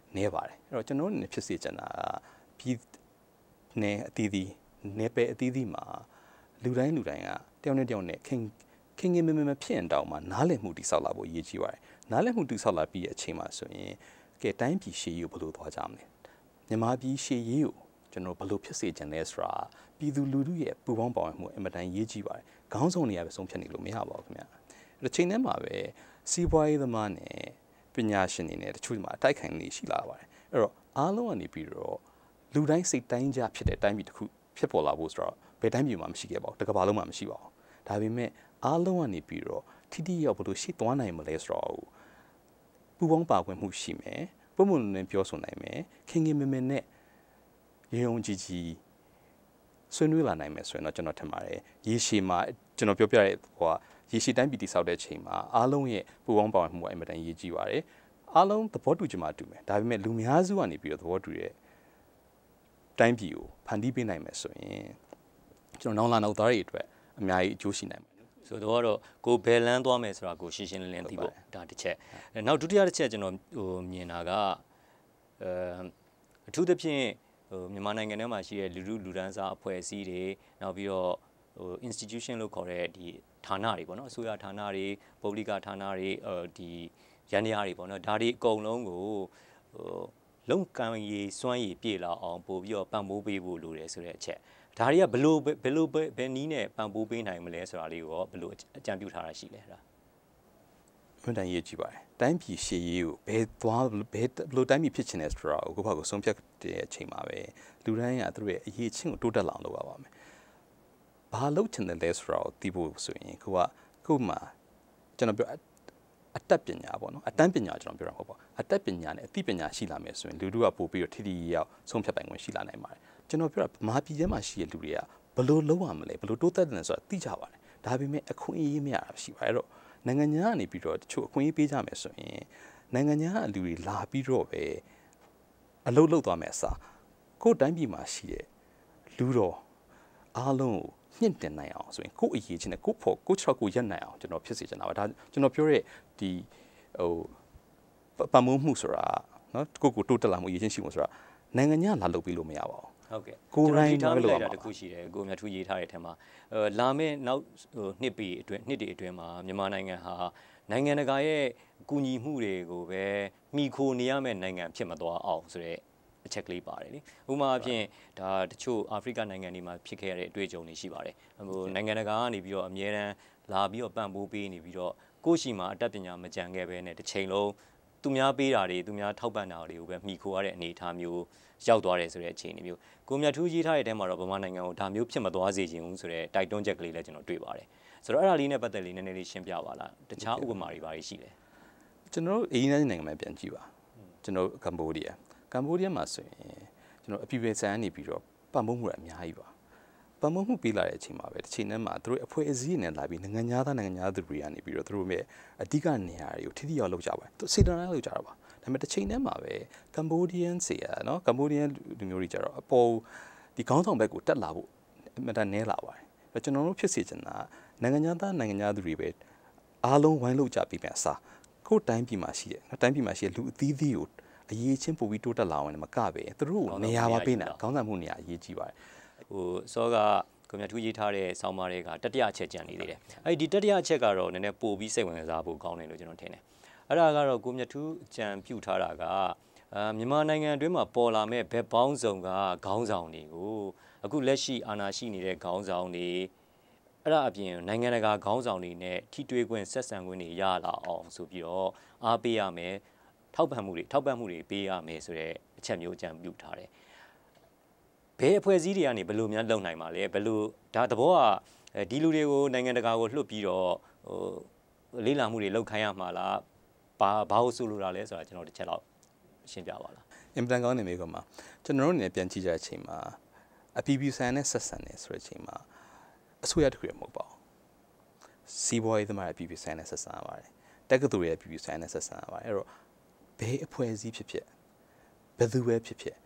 [SPEAKER 8] နေပါတယ်အဲ့တော့ကျွန်တော်တို့နေဖြစ်စေချင်တာပြည်နေအသီးသီးနေပဲအသီးသီးမှာလူတိုင်းလူတိုင်းကတယောက်နဲ့တယောက်နဲ့ခင်ခင်ခင်မမမဖြစ်ရင်တောင်မှနားလည်မှုတိဆောက်လာဖို့အရေးကြီးပါတယ်နားလည်မှုတိဆောက်လာပြီးတဲ့အချိန်မှာဆိုရင်ကဲတိုင်းပြည်ရှေ့ရေးကိုဘယ်လိုသွားကြမလဲမြန်မာပြည်ရှေ့ရေးကိုကျွန်တော်ဘယ်လိုဖြစ်စေချင်လဲဆိုတာပြည်သူလူထုရဲ့ပူပေါင်းပါဝင်မှုအင်မတန်ရေးကြီးပါတယ်ခေါင်းဆောင်တွေကပဲဆုံးဖြတ်နေလို့မရပါဘူးခင်ဗျာအဲ့တော့ချိန်ထဲမှာပဲစီးပွားရေးသမားနဲ့ပညာရှင်တွေနဲ့တချို့မှာအတိုက်ခိုက်နေရှိလာပါတယ်အဲ့တော့အားလုံးကနေပြီးတော့လူတိုင်းစိတ်တိုင်းကြဖြစ်တဲ့တိုင်းပြည်တစ်ခုဖြစ်ပေါ်လာဖို့ဆိုတော့ဘယ်တိုင်းပြည်မှာမရှိခဲ့ပါဘူးတကဘာလုံးမှာမရှိပါဘူးဒါပေမဲ့အားလုံးကနေပြီးတော့ထိတိရောက်ဘလို့ရှိသွားနိုင်မလဲဆိုတော့ပူပေါင်းပါဝင်မှုရှိမယ်ပုံမှန်နဲ့ပြောဆိုနိုင်မယ်ခင်ခင်မင်မင်နဲ့ရေုံကြီးကြီးဆွေးနွေးလာနိုင်မယ်ဆိုရင်တော့ကျွန်တော်ထင်ပါတယ်ရေရှည်မှာကျွန်တော်ပြောပြတဲ့ဟိုရေရှည်တိုင်းပြည်တည်ဆောက်တဲ့ချိန်မှာအားလုံးရဲ့ပူပေါင်းပါဝင်မှုအင်မတန်ရေးကြီးပါတယ်အားလုံးသဘောတူကြမှာတူမယ်ဒါပေမဲ့လူများစုကနေပြီးတော့သဘောတူတဲ့တိုင်းပြည်ကိုဖန်တီးပေးနိုင်မယ်ဆိုရင်ကျွန်တော်နောင်လာနောက်သားတွေအတွက်အများကြီးအကျိုးရှိနိုင်မယ်
[SPEAKER 7] ဆိုတော့ကိုဘယ်လန်းသွားမယ်ဆိုတာကိုရှင်းရှင်းလင်းလင်းသိဖို့ဒါတစ်ချက်နောက်ဒုတိယတစ်ချက်ကျွန်တော်ဟိုမြင်တာကအဲအထူးသဖြင့်ဟိုမြန်မာနိုင်ငံထဲမှာရှိတဲ့လူလူလူဒန်းစားအဖွဲ့အစည်းတွေနောက်ပြီးတော့ဟို institution လို့ခေါ်တဲ့ဒီဌာနတွေပေါ့နော်အစိုးရဌာနတွေပုဂ္ဂလိကဌာနတွေဒီရန်တရားတွေပေါ့နော်ဒါတွေအကုန်လုံးကိုဟိုလုံကန်ရေးစွမ်းရည်ပြေလာအောင်ပို့ပြီးတော့ပံ့ပိုးပေးဖို့လိုတယ်ဆိုတဲ့အချက်ဒါတွေကဘလို့ဘယ်လိုဘယ်နည်းနဲ့ပံ့ပိုးပေးနိုင်မလဲဆိုတာလေးကိုဘယ်လိုအကြံပြုထားတာရှိလဲဒါ
[SPEAKER 8] ဝန်တန်ရေးကြည့်ပါတယ်တိုင်းပြည်ရှေ့ရေးကိုဘယ်သွားဘယ်ဘယ်လိုတိုင်းပြည်ဖြစ်ချင်လဲဆိုတာကိုကိုယ့်ဘာကိုဆုံးဖြတ်တဲ့အချိန်မှာပဲလူတိုင်းကသူတို့ရဲ့အရေးချင်းကိုတိုးတက်လာအောင်လုပ်ရပါမယ်ဘာလုပ်ချင်တယ်လဲဆိုတာကိုသိဖို့ဆိုရင်ကိုကကို့မှာကျွန်တော်ပြောအတတ်ပညာပေါ့နော်အတန်းပညာကျွန်တော်ပြောတာမဟုတ်ပါအတတ်ပညာနဲ့အသိပညာရှိလာမယ်ဆိုရင်လူတို့ကပို့ပြီးတော့ထိထိရောက်ဆုံးဖြတ်ပိုင်ခွင့်ရှိလာနိုင်ပါတယ်ကျွန်တော်ပြောတာမဟာပြည်ထဲမှာရှိတဲ့လူတွေကဘယ်လိုလုပ်ရမလဲဘယ်လိုတိုးတက်တယ်ဆိုတာသိကြပါတယ်ဒါပေမဲ့အခွင့်အရေးမရတာရှိပါတယ်အဲ့တော့နိုင်ငံညာကနေပြီးတော့တချို့အခွင့်အရေးပေးကြမယ်ဆိုရင်နိုင်ငံညာကလူတွေလာပြီးတော့ပဲအလုပ်လုပ်သွားမယ်အစားကိုယ်တိုင်းပြည်မှာရှိတဲ့လူတော်အားလုံးကိုမြင့်တင်နိုင်အောင်ဆိုရင်ကိုယ့်အရေးချင်းနဲ့ကိုယ့်ဖို့ကိုယ့်ချောက်ကိုရက်နိုင်အောင်ကျွန်တော်ဖြစ်စေချင်တာပါဒါကျွန်တော်ပြောတဲ့ဒီဟိုပံ့ပိုးမှုဆိုတာနော်ကိုယ့်ကိုတိုးတက်လာမှုအရေးချင်းရှိမှုဆိုတာနိုင်ငံညာလာလုပ်ပြီးလို့မရပါဘူး
[SPEAKER 7] ဟုတ်ကဲ့ကိုယ်တိုင်းထားလိုက်တာတခုရှိတယ်ကိုမြတ်ထူးရေးထားတဲ့အထက်မှာအဲလာမယ့်နောက်ဟိုနှစ်ปีအတွင်းနှစ်တွေအတွင်းမှာမြန်မာနိုင်ငံဟာနိုင်ငံတကာရဲ့ကူညီမှုတွေကိုပဲမှီခိုနေရမယ့်နိုင်ငံဖြစ်မသွားအောင်ဆိုတဲ့အချက်ကလေးပါတယ်လေဥပမာအဖြစ်ဒါတချို့အာဖရိကနိုင်ငံတွေမှာဖြစ်ခဲ့ရတဲ့အတွေ့အကြုံတွေရှိပါတယ်ဟိုနိုင်ငံတကာကနေပြီးတော့အများတန်းလာပြီးတော့ပံ့ပိုးပေးနေပြီးတော့ကိုယ့်ရှိမှာအတတ်ပညာမကြံခဲ့ပဲနဲ့တစ်ချိန်လုံးသူများပေးတာတွေသူများထောက်ပံ့တာတွေကိုပဲမှီခိုရတဲ့အနေအထားမျိုးရောက်သွားတယ်ဆိုတဲ့အခြေအနေမျိုးကိုမြတ်ထူးရေးထားတဲ့အထဲမှာတော့ဗမာနိုင်ငံကိုဒါမျိုးဖြစ်မသွားစေချင်ဘူးဆိုတဲ့တိုက်တွန်းချက်ကလေးလည်းကျွန်တော်တွေ့ပါတယ်ဆိုတော့အဲ့ဒါလေးနဲ့ပတ်သက်လေးနည်းနည်းလေးရှင်းပြပါလားတခြားဥပမာတွေပါရှိလဲ
[SPEAKER 8] ကျွန်တော်တို့အရင်နိုင်ငံမှာပြန်ကြည့်ပါကျွန်တော်ကမ္ဘောဒီးယားကမ္ဘောဒီးယားမှာဆိုရင်ကျွန်တော်အပြည်ပြည်ဆိုင်ရာနေပြီးတော့ပံ့ပိုးမှုအများကြီးပါပံ့ပိုးမှုပေးလာတဲ့အချိန်မှာပဲတစ်ချိန်တည်းမှာသူတို့အဖွဲ့အစည်းနဲ့လာပြီးနိုင်ငံသားနိုင်ငံသားသူတွေကနေပြီးတော့သူတို့ရဲ့အဓိကနေရာတွေကိုထိထိရောက်လောက်ကြပါတယ်သူစေတနာလောက်ကြတာပါဒါပေမဲ့တစ်ချိန်တည်းမှာပဲကမ္ဘောဒီးယန်စီရနော်ကမ္ဘောဒီးယန်လူမျိုးတွေကြတော့အပေါ်ဒီခေါင်းဆောင်ဘက်ကိုတက်လာဖို့အမှန်တန်နဲလာပါတယ်အဲ့ကျွန်တော်တို့ဖြစ်စေချင်တာနိုင်ငံသားနိုင်ငံသားသူတွေပဲအားလုံးဝိုင်းလို့ကြပြီးပြန်စားကိုယ်တိုင်းပြည်မှာရှိတဲ့တိုင်းပြည်မှာရှိတဲ့လူအသီးသီးကိုအရေးချင်းပို့ပြီးတိုးတက်လာအောင်လည်းမကပဲသူတို့နေရာပါပေးနေတာခေါင်းဆောင်မှုနေရာအရေးကြီးပါတယ်
[SPEAKER 7] ဟိုစောကကွန်မြူထူးရေးထားတဲ့ဆောင်းပါးတွေကတတိယအချက်ကြံနေသေးတယ်အဲ့ဒီတတိယအချက်ကတော့နည်းနည်းပို့ပြီးစိတ်ဝင်စားဖို့ကောင်းတယ်လို့ကျွန်တော်ထင်တယ်အဲ့ဒါကတော့ကွန်မြူထူးကြံပြုတ်ထားတာကအာမြန်မာနိုင်ငံအတွင်းမှာပေါ်လာမဲ့ဘက်ပေါင်းစုံကခေါင်းဆောင်တွေကိုအခုလက်ရှိအာဏာရှိနေတဲ့ခေါင်းဆောင်တွေအဲ့ဒါအပြင်နိုင်ငံတကာခေါင်းဆောင်တွေနဲ့ထိတွေ့ခွင့်ဆက်ဆံခွင့်တွေရလာအောင်ဆိုပြီးတော့အားပေးရမယ်ထောက်ပံ့မှုတွေထောက်ပံ့မှုတွေပေးရမယ်ဆိုတဲ့အချက်မျိုးကြံပြုတ်ထားတယ်ဘယ်အဖွဲ့အစည်းတွေကနေဘယ်လိုများလုပ်နိုင်မှာလဲဘယ်လိုဒါသဘောကဒီလူတွေကိုနိုင်ငံတကာကိုလွှတ်ပြီးတော့ဟိုလေးလာမှုတွေလောက်ခိုင်းရမှာလားဘာဘာလို့ဆိုလိုတာလဲဆိုတာကျွန်တော်တစ်ချက်တော့ရှင်းပြပါလား
[SPEAKER 8] အင်ပလန်ကောင်းနေမိကမှာကျွန်တော်တို့နေပြန်ကြည့်ကြတဲ့အချိန်မှာအပီပီဆန်နဲ့ဆက်ဆံနေဆိုတဲ့အချိန်မှာအစိုးရတစ်ခုရမဟုတ်ပါဘူးစီးပွားရေးသမားအပီပီဆန်နဲ့ဆက်ဆံရပါတယ်တက္ကသိုလ်ရဲ့အပီပီဆန်နဲ့ဆက်ဆံရပါတယ်အဲ့တော့ဘယ်အဖွဲ့အစည်းဖြစ်ဖြစ်ဘယ်သူပဲဖြစ်ဖြစ်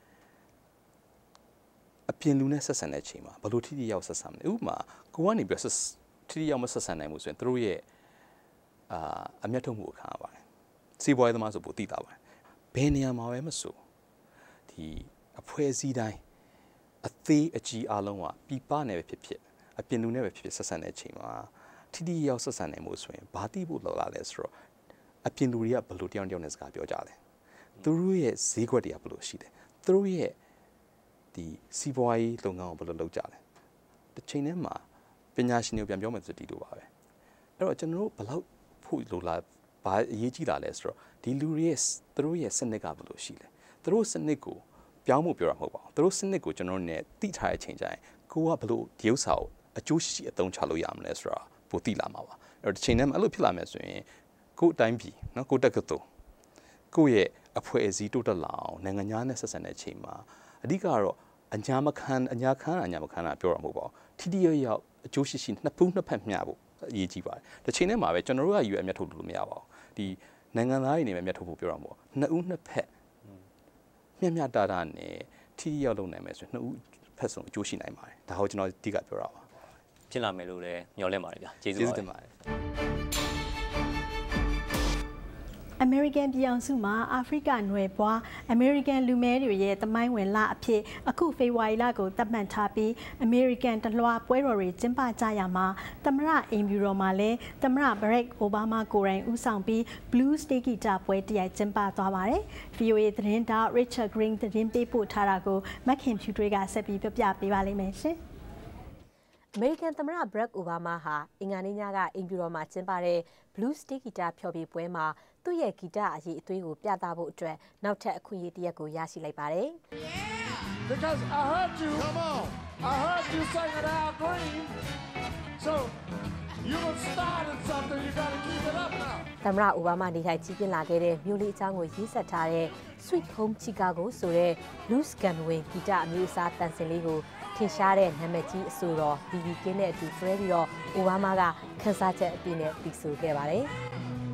[SPEAKER 8] အပြင်လူနဲ့ဆက်ဆံတဲ့အချိန်မှာဘလို့ထိထိရောက်ဆက်ဆံမလဲဥပမာကိုကနေပြီးထိထိရောက်မဆက်ဆံနိုင်မှုဆိုရင်တို့ရဲ့အာအမျက်ထုတ်မှုခံရပါတယ်စီးပွားရေးသမားဆိုပိုသိတာပါတယ်ဘယ်နေရာမှာပဲမဆိုဒီအဖွဲ့အစည်းတိုင်းအသေးအကြီးအလုံးကပြပနဲ့ပဲဖြစ်ဖြစ်အပြင်လူနဲ့ပဲဖြစ်ဖြစ်ဆက်ဆံတဲ့အချိန်မှာထိထိရောက်ဆက်ဆံနိုင်မှုဆိုရင်ဘာတိဖို့လောက်လာလဲဆိုတော့အပြင်လူတွေကဘယ်လိုတယောက်တယောက်နဲ့စကားပြောကြလဲသူတို့ရဲ့ဈေးကွက်တွေကဘယ်လိုရှိလဲသူတို့ရဲ့ဒီစီးပွားရေးလုပ်ငန်းကိုဘယ်လိုလုပ်ကြလဲတစ်ချိန်တည်းမှာပညာရှင်တွေပြန်ပြောမယ်ဆိုဒီလိုပါပဲအဲ့တော့ကျွန်တော်တို့ဘယ်လောက်ဖို့လိုလားဘာအရေးကြီးတာလဲဆိုတော့ဒီလူတွေရဲ့သူတို့ရဲ့စနစ်ကဘယ်လိုရှိလဲသူတို့စနစ်ကိုပြောင်းမှုပြောတာမဟုတ်ပါဘူးသူတို့စနစ်ကိုကျွန်တော်တို့ ਨੇ တိထားတဲ့အချိန်ကျရင်ကိုကဘယ်လိုဒီဥစ္စာကိုအကျိုးရှိရှိအသုံးချလို့ရမလဲဆိုတာပိုသိလာမှာပါအဲ့တော့ဒီချိန်ထဲမှာအဲ့လိုဖြစ်လာမယ်ဆိုရင်ကိုယ်အတိုင်းပြည်နော်ကိုယ်တက်ကတူကိုယ့်ရဲ့အဖွဲ့အစည်းတိုးတက်လာအောင်နိုင်ငံသားနဲ့ဆက်ဆံတဲ့အချိန်မှာအဓိကတော့အညာမခံအညာခံအညာမခံတာပြောတာမဟုတ်ပါဘူးထိတိရရောက်အကျိုးရှိရှိနှစ်ဖူးနှစ်ဖက်မျှဖို့အရေးကြီးပါတယ်ဒီချိန်ထဲမှာပဲကျွန်တော်တို့ကယူအမျက်ထုတ်လို့မရပါဘူးဒီနိုင်ငံသားတွေနေပဲမျက်ထုတ်ဖို့ပြောတာမဟုတ်ဘူးနှစ်ဦးနှစ်ဖက်မျက်မျှတာတာနဲ့ထိတိရောက်လုပ်နိုင်မယ်ဆိုရင်နှစ်ဦးဖက်ဆုံးအကျိုးရှိနိုင်ပါတယ်ဒါကိုကျွန်တော်အဓိကပြောတာပါ
[SPEAKER 7] ဖြစ်လာမယ်လို့လည်းမျှော်လင့်ပါတယ်ဗျာကျေးဇူးတင်ပါတယ်
[SPEAKER 2] အမေရိကန်ပြည်အောင်စုမှာအာဖရိကနွယ်ဘွားအမေရိကန်လူမဲတွေရဲ့တမိုင်းဝင်လအဖြစ်အခုဖေဖော်ဝါရီလကိုသတ်မှတ်ထားပြီးအမေရိကန်တလွှာပွဲတော်တွေကျင်းပကြရမှာသမ္မတအိမ်ဖြူတော်မှာလည်းသမ္မတဘရက်အိုဘားမားကိုယ်တိုင်ဦးဆောင်ပြီး Blues တေးဂီတပွဲတရိုက်ကျင်းပသွားပါတယ်။ V O A သတင်းတောက် Richard Green သတင်းပေးပို့ထားတာကိုမက်ခင်ဖြူတွေကဆက်ပြီးပြပြပေးပါလိမ့်မယ်ရှင်။
[SPEAKER 9] အမေရိကန်သမ္မတဘရက်အိုဘားမားဟာအင်္ဂါနေ့ညကအိမ်ဖြူတော်မှာကျင်းပတဲ့ Blues တေးဂီတဖျော်ဖြေပွဲမှာသူ့ရဲ့ဂီတအရေးအသွေးကိုပြသဖို့အတွက်နောက်ထပ်အခွင့်အရေးတစ်ရပ်ကိုရရှိလိုက်ပါတယ်။
[SPEAKER 10] Because I heard you. Come on. I heard you sing it out green. So you have started something. You got to keep it up now.
[SPEAKER 9] သမ္မတအိုဘားမားနေထိုင်ကြီးပြင်းလာခဲ့တဲ့မြို့လေးအကြောင်းကိုရေးဆက်ထားတဲ့ Sweet Home Chicago ဆိုတဲ့ Blues ကန်ဝင်ဂီတအမျိုးအစားတန်ဆင်လေးကိုထင်ရှားတဲ့နာမည်ကြီးအဆိုတော် B B King နဲ့အတူတွဲပြီးတော့အိုဘားမားကခန်းစားချက်အပြည့်နဲ့ပြီးဆိုခဲ့ပါတယ်။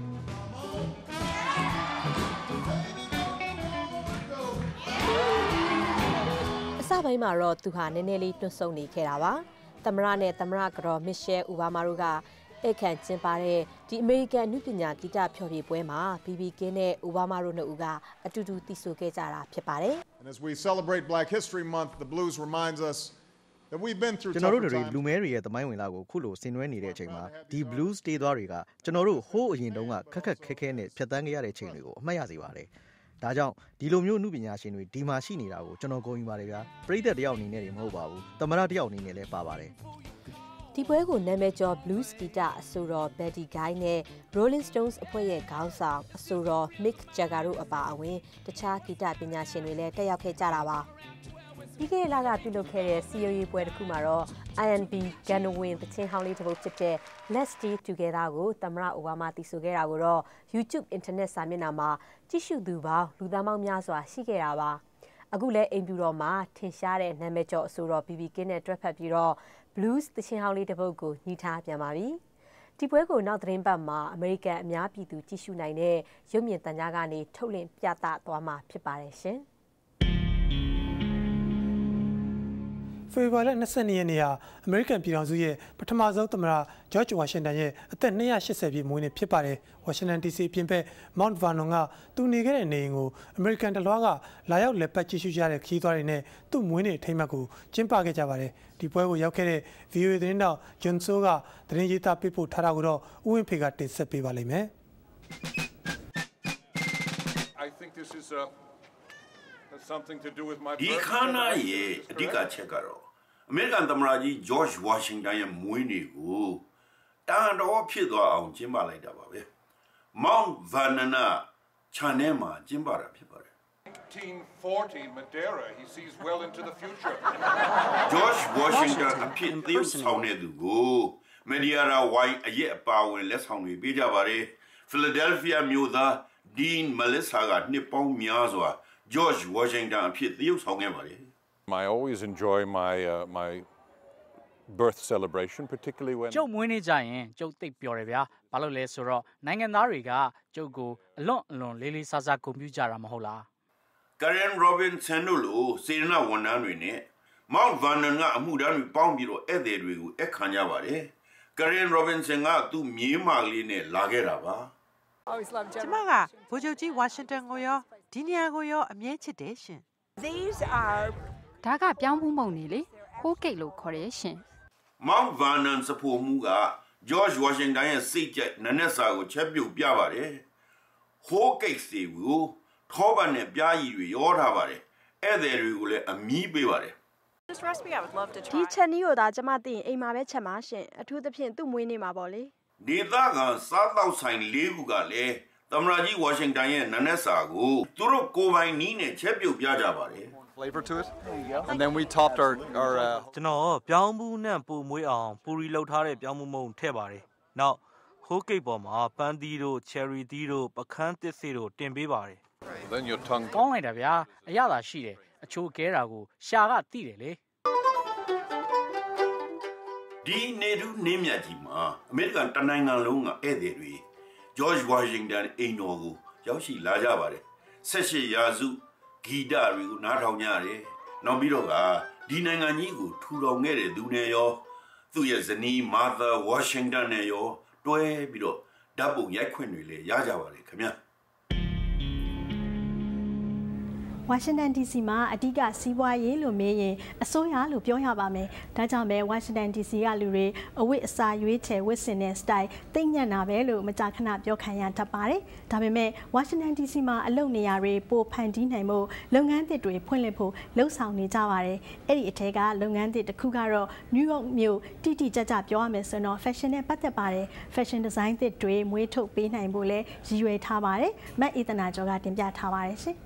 [SPEAKER 9] အစပိုင်းမှာတော့သူဟာနည်းနည်းလေးတွန့်ဆုတ်နေခဲ့တာပါ။သမ္မတနဲ့သမ္မတကတော်မစ်ရှဲအိုဘားမားတို့ကဧည့်ခံကျင်းပတဲ့ဒီအမေရိကန်အနုပညာဂီတဖျော်ဖြေပွဲမှာ B B King နဲ့အိုဘားမားတို့နှစ်ဦးကအတူတူသီဆိုခဲ့ကြတာဖြစ်ပါတယ်။
[SPEAKER 11] And as we celebrate Black History Month, the blues reminds us that we've been through
[SPEAKER 12] ကျွန်တော်တို့တွေလူမဲတွေရဲ့သမိုင်းဝင်လာကိုခုလိုဆင်နွှဲနေတဲ့အချိန်မှာဒီ blues တေးသွားတွေကကျွန်တော်တို့ဟိုးအရင်တုန်းကခက်ခက်ခဲခဲနဲ့ဖြတ်သန်းခဲ့ရတဲ့ချိန်တွေကိုအမှတ်ရစေပါတယ်။ဒါကြောင့်ဒီလိုမျိုးအမှုပညာရှင်တွေဒီမှာရှိနေတာကိုကျွန်တော်ဂုဏ်ယူပါတယ်ဗျာ။ပရိသတ်တယောက်အနေနဲ့တွေမဟုတ်ပါဘူး။သမ္မတတယောက်အနေနဲ့လည်းပါပါတယ်။
[SPEAKER 9] ဒီပွဲကိုနာမည်ကျော် blues ဂီတအဆိုတော် Buddy Guy နဲ့ Rolling Stones အဖွဲ့ရဲ့ခေါင်းဆောင်အဆိုတော် Mick Jagger တို့အပါအဝင်တခြားဂီတပညာရှင်တွေလည်းတက်ရောက်ခဲ့ကြတာပါပြီးခဲ့တဲ့လကပြုလုပ်ခဲ့တဲ့စီယိုရီပွဲတစ်ခုမှာတော့ I N B ဂန်နဝင်းတချင်းဟောင်းလေးတစ်ပုဒ်ဖြစ်တဲ့ Let's Stay Together ကိုသမ္မတအိုဘားမားတည်ဆိုခဲ့တာကိုတော့ YouTube Internet စာမျက်နှာမှာကြည့်ရှုသူပေါင်းလူသားပေါင်းများစွာရှိခဲ့တာပါအခုလည်းအိမ်ဖြူတော်မှာထင်ရှားတဲ့နာမည်ကျော်အဆိုတော် B B King နဲ့တွဲဖက်ပြီးတော့ Blues တချင်းဟောင်းလေးတစ်ပုဒ်ကိုညီထားပြန်ပါပြီဒီပွဲကိုနောက်သတင်းပတ်မှာအမေရိကန်အများပြည်သူကြည့်ရှုနိုင်တဲ့ရုပ်မြင်သံကြားကနေထုတ်လွှင့်ပြသသွားမှာဖြစ်ပါတယ်ရှင်
[SPEAKER 1] ဖေဖော်ဝါရီလ၂၂ရက်နေ့ဟာအမေရိကန်ပြည်ထောင်စုရဲ့ပထမဆုံးသမ္မတဂျော့ဂျ်ဝါရှင်တန်ရဲ့အသက်၂၈၀ပြည့်မွေးနေ့ဖြစ်ပါတယ်။ဝါရှင်တန် ဒီစီ အပြင်ဘက် Mount Vernon ကသူနေခဲ့တဲ့နေအိမ်ကိုအမေရိကန်တလွှားကလာရောက်လက်ပတ်ကြည့်ရှုကြတဲ့ခရီးသွားတွေနဲ့သူ့မွေးနေ့အထိမ်းအမှတ်ကိုကျင်းပခဲ့ကြပါတယ်။ဒီပွဲကိုရောက်ခဲ့တဲ့ V O A သတင်းတောက်ဂျွန်ဆိုးကသတင်းရေးသားပေးပို့ထားတာကိုတော့ဦးဝင်းဖေကတင်ဆက်ပေးပါလိမ့်မယ်။
[SPEAKER 13] I think this is a something to do with my
[SPEAKER 14] ဒီခန္ဓာရဲ့အဓိကချက်ကတော့အမေရိကန်သမ္မတကြီးဂျော့ဂျ်ဝါရှင်တန်ရဲ့မွေးနေ့ကိုတန်တော်ဖြစ်သွားအောင်ကျင်းပလိုက်တာပါပဲ Mount Vernon ခြံထဲမှာကျင်းပတာဖြစ်ပါတယ်
[SPEAKER 13] nineteen forty Madeira he sees well into the future
[SPEAKER 14] George Washington အဖြစ်သရုပ်ဆောင်တဲ့သူကို Madeira Wine အရက်အပါဝင်လက်ဆောင်တွေပေးကြပါတယ် Philadelphia မြို့သား Dean Melissa ကနှစ်ပေါင်းများစွာGeorge Washington အဖြစ်သရုပ်ဆောင်ခဲ့ပါတယ်
[SPEAKER 13] I always enjoy my uh, my birth celebration particularly when
[SPEAKER 15] ကျုပ်မွေးနေ့ကြရင်ကျုပ်သိပ်ပျော်တယ်ဗျာဘာလို့လဲဆိုတော့နိုင်ငံသားတွေကကျုပ်ကိုအလွန်အလွန်လေးလေးစားစားဂုဏ်ပြုကြတာမဟုတ်လား
[SPEAKER 14] Karen Robinson တို့လိုစေတနာဝန်ထမ်းတွေနဲ့ Mount Vernon ကအမှုထမ်းတွေပေါင်းပြီးတော့ဧည့်သည်တွေကိုအခမ်းကြပါတယ် Karen Robinson ကသူ့မြေးမလေးနဲ့လာခဲ့တာပါ
[SPEAKER 16] ကျမကဗိုလ်ချုပ်ကြီးဝါရှင်တန်ကိုရောဒီနေရာကိုရောအမြဲချစ်တယ်ရှင်
[SPEAKER 17] These are
[SPEAKER 18] ဒါကပြောင်းမှုမုံနေလေဟိုးကိတ်လို့ခေါ်တယ်ရှင်
[SPEAKER 14] Mount Vernon စဖို့မှုက George Washington ရဲ့စိတ်ကြိုက်နနက်စာကိုချက်ပြုတ်ပြပါတယ်ဟိုးကိတ်စီကိုထောပတ်နဲ့ပြားရည်တွေရောထားပါတယ်ဧည့်သည်တွေကိုလည်းအမီးပေးပါတယ်
[SPEAKER 17] This recipe I would love to try
[SPEAKER 19] ဒီချက်နီးကိုဒါကျမသိရင်အိမ်မှာပဲချက်မှာရှင်အထူးသဖြင့်သူ့မွေးနေ့မှာပေါ့လေ
[SPEAKER 14] ဒေသကစားတော့ဆိုင်လေးခုကလည်းသမ္မတကြီး Washington ရဲ့နနက်စာကိုသူတို့ကိုယ်ပိုင်နီးနဲ့ချက်ပြုတ်ပြကြပါတယ်
[SPEAKER 20] flavor to it and then we topped our our
[SPEAKER 21] ကျွန်တော်ပြောင်းဘူးနဲ့ပူမွေးအောင်ပူရီလောက်ထားတဲ့ပြောင်းမှုမုံထည့်ပါတယ်နောက်ဟိုးကိတ်ပေါ်မှာပန်းသီးတို့ cherry သီးတို့ပကန်းတစ်စီတို့တင်ပေးပါတယ်
[SPEAKER 13] then your tongue
[SPEAKER 15] ကောင်းလိုက်တာဗျာအရသာရှိတယ်အချိုးကဲတာကိုရှာကတိတယ်လေ
[SPEAKER 14] ဒီနေရူနေမြတ်ကြီးမှာအမေရိကန်တနိုင်ငံလုံးကဧည့်သည်တွေ George Washington အိမ်တော်ကိုရောက်ရှိလာကြပါတယ်၁၈ရာစုဂီတတွေကိုနားထောင်ကြရတယ်နောက်ပြီးတော့ကဒီနိုင်ငံကြီးကိုထူထောင်ခဲ့တဲ့သူနဲ့ရောသူ့ရဲ့ဇနီး Mother Washington နဲ့ရောတွဲပြီးတော့ဓာတ်ပုံရိုက်ခွင့်တွေလည်းရကြပါတယ်ခင်ဗျာ
[SPEAKER 2] ဝါရှင်တန် ဒီ စီ မှာအဓိကစီးပွားရေးလို့မေးရင်အစိုးရလို့ပြောရပါမယ်။ဒါကြောင့်ပဲဝါရှင်တန် ဒီ စီ ကလူတွေအဝတ်အစားရွေးချယ်ဝတ်ဆင်တဲ့ style သိညံ့တာပဲလို့မကြာခဏပြောခံရတတ်ပါတယ်။ဒါပေမဲ့ဝါရှင်တန် ဒီ စီ မှာအလုပ်နေရာတွေပိုဖန်တီးနိုင်မှုလုပ်ငန်းသစ်တွေဖွင့်လှစ်ဖို့လှုံ့ဆော်နေကြပါတယ်။အဲ့ဒီအထက်ကလုပ်ငန်းသစ်တစ်ခုကတော့ New York မြို့တိတိကျကျပြောရမယ်ဆိုတော့ fashion နဲ့ပတ်သက်ပါတယ်။ fashion design သစ်တွေမွေးထုတ်ပေးနိုင်ဖို့လည်းရည်ရွယ်ထားပါတယ်။မတ်အေးသနာကျော်ကတင်ပြထားပါတယ်ရှင်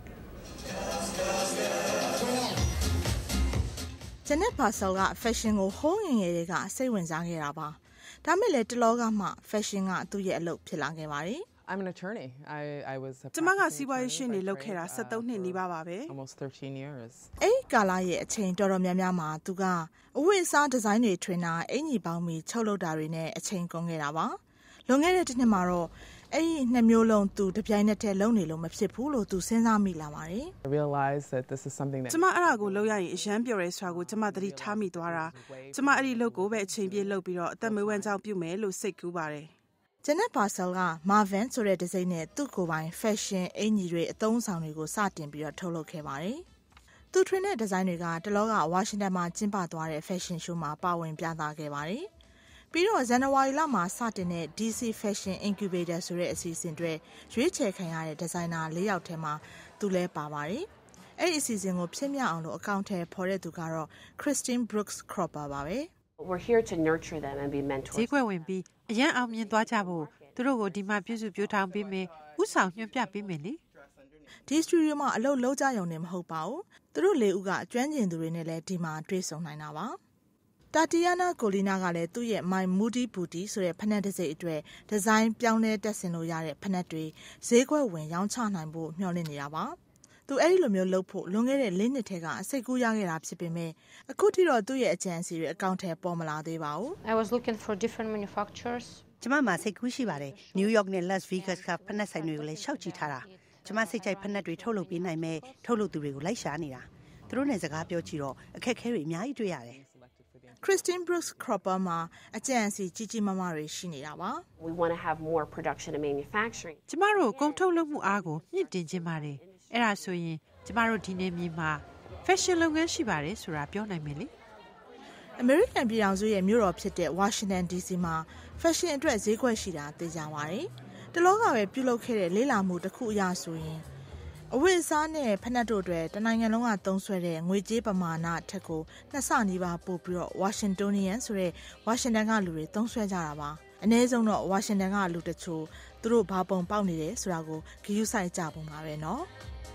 [SPEAKER 22] ဂျန်နက်ပါဆယ်က fashion ကိုဟိုးငယ်ငယ်တွေကစိတ်ဝင်စားခဲ့တာပါ။ဒါမဲ့လည်းတလောကမှ fashion ကသူ့ရဲ့အလုပ်ဖြစ်လာခဲ့ပါတယ်။
[SPEAKER 23] I'm an attorney. I I was
[SPEAKER 24] ကျမကစီးပွားရေးရှင်းနေလုပ်ခဲ့တာ၁၃နှစ်နီးပါးပါပဲ
[SPEAKER 23] almost thirteen years.
[SPEAKER 22] အဲ့ဒီကာလရဲ့အချိန်တော်တော်များများမှာသူကအဝတ်အစားဒီဇိုင်းတွေထွင်တာအင်ကြီးပေါင်းပြီးချုပ်လုပ်တာတွေနဲ့အချိန်ကုန်ခဲ့တာပါ။လွန်ခဲ့တဲ့တစ်နှစ်မှာတော့အဲ့ဒီနှစ်မျိုးလုံးသူတပြိုင်နက်တည်းလုံးနေလို့မဖြစ်ဘူးလို့သူစဉ်းစားမိလာပါတယ်
[SPEAKER 23] I realized that this is something that
[SPEAKER 24] ကျမအဲ့ဒါကိုလုပ်ရရင်အရန်ပြော်ရဲဆိုတာကိုကျမသတိထားမိသွားတာကျမအဲ့ဒီလုပ်ကိုပဲအချိန်ပြည့်လုပ်ပြီးတော့အသက်မွေးဝမ်းကြောင်းပြုမယ်လို့စိတ်ကူးပါတယ်
[SPEAKER 22] ဂျန်နက်ပါဆယ်က Marvin ဆိုတဲ့ဒီဇိုင်းနဲ့သူ့ကိုယ်ပိုင် fashion အင်ကြီးတွေအသုံးဆောင်တွေကိုစတင်ပြီးတော့ထုတ်လုပ်ခဲ့ပါတယ်သူထွင်တဲ့ဒီဇိုင်းတွေကတလောကဝါရှင်တန်မှာကျင်းပသွားတဲ့ fashion show မှာပါဝင်ပြသခဲ့ပါတယ်ပြီးတော့ဇန်နဝါရီလမှာစတင်တဲ့ ဒီ စီ Fashion Incubator ဆိုတဲ့အစီအစဉ်တွေရွေးချယ်ခံရတဲ့ဒီဇိုင်နာ၄ယောက်ထဲမှာသူလည်းပါပါတယ်။အဲ့ဒီအစီအစဉ်ကိုဖြစ်မြောက်အောင်လို့အကောင့်ထဲပေါ်တဲ့သူကတော့ Christine Brooks Cropper ပါပဲ။
[SPEAKER 25] We're here to nurture them and be mentors.
[SPEAKER 16] ဈေးကွက်ဝင်ပြီးအရန်အောင်မြင်သွားကြဖို့သူတို့ကိုဒီမှာပြုစုပြောထောင်ပေးမယ်ဥဆောင်ညွှန်ပြပေးမယ်လေ
[SPEAKER 22] ။ဒီစတူဒီယိုမှာအလုပ်လုပ်ကြရုံနဲ့မဟုတ်ပါဘူး။သူတို့လေးဦးကကျွမ်းကျင်သူတွေနဲ့လည်းဒီမှာတွေ့ဆုံနိုင်တာပါ။တာတီယာနာကိုလီနာကလည်းသူ့ရဲ့ My Moody Booty ဆိုတဲ့ဖနက်တစ်စိတ်အတွက်ဒီဇိုင်းပြောင်းလဲတက်ဆင်လို့ရတဲ့ဖနက်တွေဈေးကွက်ဝင်ရောင်းချနိုင်ဖို့မျှော်လင့်နေတာပါ။သူအဲ့ဒီလိုမျိုးလုပ်ဖို့လွန်ခဲ့တဲ့၄နှစ်ထဲကအစိတ်ကူးရခဲ့တာဖြစ်ပေမဲ့အခုထိတော့သူ့ရဲ့အကြံအစီတွေအကောင့်ထဲပေါ်မလာသေးပါဘူး။
[SPEAKER 25] I was looking for different manufacturers.
[SPEAKER 26] ကျမမှာစိတ်ကူးရှိပါတယ်။ New York နဲ့ Las Vegas ကဖနက်ဆိုင်တွေကိုလည်းရှောက်ကြည့်ထားတာ။ကျမစိတ်ကြိုက်ဖနက်တွေထုတ်လုပ်ပေးနိုင်မဲ့ထုတ်လုပ်သူတွေကိုလိုက်ရှာနေတာ။သူတို့နဲ့စကားပြောကြည့်တော့အခက်အခဲတွေအများကြီးတွေ့ရတယ်
[SPEAKER 22] Christine Brooks Cropper မှာအကြံအစီကြီးကြီးမားမားတွေရှိနေတာပါ
[SPEAKER 25] We want to have more production and manufacturing.
[SPEAKER 16] ကျမတို့ကုန်ထုတ်လုပ်မှုအားကိုမြင့်တင်ခြင်းပါတယ်။အဲ့ဒါဆိုရင်ကျမတို့ဒီနေ့မြေမှာ fashion လုပ်ငန်းရှိပါတယ်ဆိုတာပြောနိုင်မယ်လေ
[SPEAKER 22] ။ American ပြည်ထောင်စုရဲ့မြို့တော်ဖြစ်တဲ့ Washington ဒီ စီ မှာ fashion အတွက်ဈေးကွက်ရှိတာသိကြပါတယ်။တလောကပဲပြုလုပ်ခဲ့တဲ့လေးလာမှုတစ်ခုအရဆိုရင်အဝတ်အစားနဲ့ဖနက်တို့တွေတနိုင်ငံလုံးကသုံးစွဲတဲ့ငွေကြေးပမာဏအထက်ကိုနှစ်ဆနီးပါးပို့ပြီးတော့ Washingtonian ဆိုတဲ့ Washington ကလူတွေသုံးစွဲကြတာပါအနည်းဆုံးတော့ Washington ကလူတချို့သူတို့ဘာပုံပေါက်နေတယ်ဆိုတာကိုဂရုစိုက်ကြပုံပါပဲเนาะ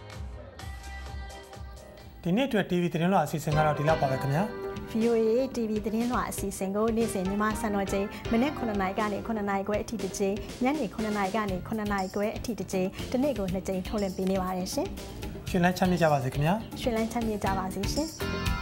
[SPEAKER 1] ဒီနေ့အတွက် တီဗီ သတင်းလွှာအစီအစဉ်ကတော့ဒီလောက်ပါပဲခင်ဗျာ
[SPEAKER 2] ဗီအိုအေ တီဗီ သတင်းလွှာအစီအစဉ်ကိုနေ့စဉ်မြန်မာစံတော်ချိန်မနေ့9နာရီကနေ9နာရီခွဲအထိတစ်ချိန်ညနေ9နာရီကနေ9နာရီခွဲအထိတစ်ချိန်ဒီနေ့ကိုနှစ်ကြိမ်ထုတ်လွှင့်ပေးနေပါတယ်ရှင်
[SPEAKER 1] ရှင်လန်းချမ်းမြေ့ကြပါစေခင်ဗျာ
[SPEAKER 2] ရှင်လန်းချမ်းမြေ့ကြပါစေရှင်